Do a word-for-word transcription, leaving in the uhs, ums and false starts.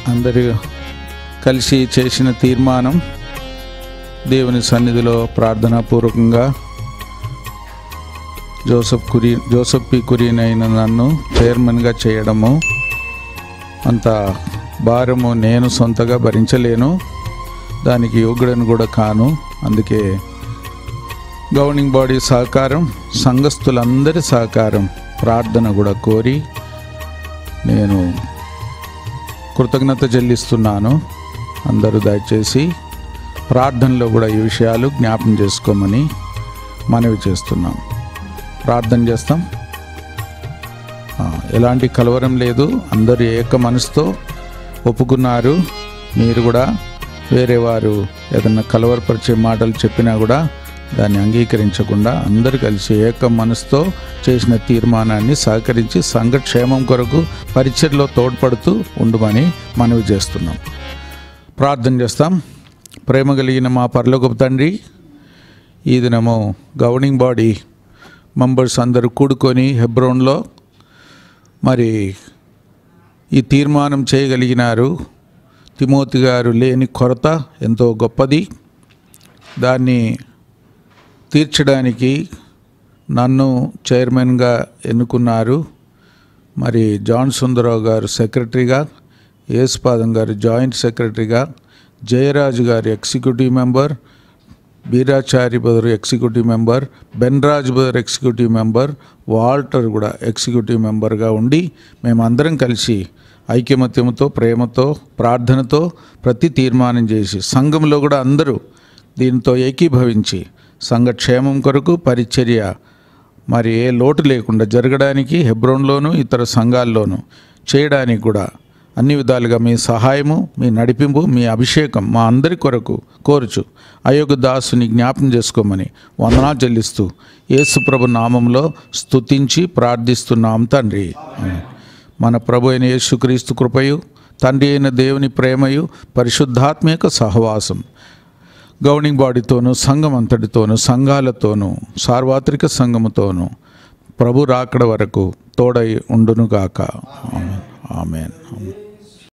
అందరూ కలిసి చేసిన తీర్మానం దేవుని సన్నిధిలో ప్రార్థనాపూర్వకంగా జోసెఫ్ కురి జోసెఫ్ పి కురియన్ అయిన నన్ను చైర్మన్గా చేయడము అంత భారము నేను సొంతగా భరించలేను, దానికి యోగ్యుడని కూడా కాను. అందుకే గవర్నింగ్ బాడీ సహకారం, సంఘస్థులందరి సహకారం, ప్రార్థన కూడా కోరి నేను కృతజ్ఞత చెల్లిస్తున్నాను. అందరూ దయచేసి ప్రార్థనలో కూడా ఈ విషయాలు జ్ఞాపం చేసుకోమని మనవి చేస్తున్నాం. ప్రార్థన చేస్తాం. ఎలాంటి కలవరం లేదు, అందరూ ఏక మనసుతో ఒప్పుకున్నారు. మీరు కూడా వేరే వారు ఏదన్నా కలవరపరిచే మాటలు చెప్పినా కూడా దాన్ని అంగీకరించకుండా అందరూ కలిసి ఏక మనసుతో చేసిన తీర్మానాన్ని సహకరించి సంఘక్షేమం కొరకు పరిచర్లో తోడ్పడుతూ ఉండమని మనవి చేస్తున్నాం. ప్రార్థన చేస్తాం. ప్రేమ కలిగిన మా పరలోకపు తండ్రి, ఈ దినము గవర్నింగ్ బాడీ మెంబర్స్ అందరూ కూడుకొని హెబ్రోన్లో మరి ఈ తీర్మానం చేయగలిగినారు. తిమోతి గారు లేని కొరత ఎంతో గొప్పది, దాన్ని తీర్చడానికి నన్ను చైర్మన్గా ఎన్నుకున్నారు. మరి జాన్ సుందరరావు గారు సెక్రటరీగా, యేసుపాదం గారు జాయింట్ సెక్రటరీగా, జయరాజు గారు executive member, Beerachari brother executive member, Benraj brother executive member, Walter కూడా ఎగ్జిక్యూటివ్ మెంబర్గా ఉండి మేమందరం కలిసి ఐకమత్యంతో, ప్రేమతో, ప్రార్థనతో ప్రతి తీర్మానం చేసి సంఘంలో కూడా అందరూ దీంతో ఏకీభవించి సంఘక్షేమం కొరకు పరిచర్య మరి ఏ లోటు లేకుండా జరగడానికి హెబ్రోన్లోను ఇతర సంఘాల్లోనూ చేయడానికి కూడా అన్ని విధాలుగా మీ సహాయము, మీ నడిపింపు, మీ అభిషేకం మా అందరి కొరకు కోరుచు అయోగ్య దాసుని జ్ఞాపం చేసుకోమని వందనాలు చెల్లిస్తూ యేసుప్రభు నామంలో స్తుతించి ప్రార్థిస్తున్నాం తండ్రి. మన ప్రభు అయిన యేసుక్రీస్తు కృపయు, తండ్రి అయిన దేవుని ప్రేమయు, పరిశుద్ధాత్మక సహవాసం గవర్నింగ్ బాడీతోనూ, సంఘం అంతటితోనూ, సంఘాలతోనూ, సార్వత్రిక సంఘముతోనూ ప్రభు రాకడ వరకు తోడై ఉండునుగాక. ఆమేన్. ఆమేన్.